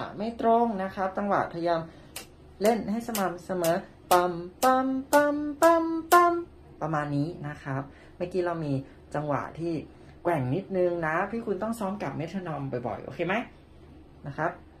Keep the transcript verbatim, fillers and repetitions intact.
ไม่ตรงนะครับจังหวะพยายามเล่นให้สม่ำเสมอปั๊มปั๊มปั๊มปั๊มปั๊มประมาณนี้นะครับเมื่อกี้เรามีจังหวะที่แกว่งนิดนึงนะพี่คุณต้องซ้อมกับเมทรโนมบ่อยๆโอเคไหมนะครับ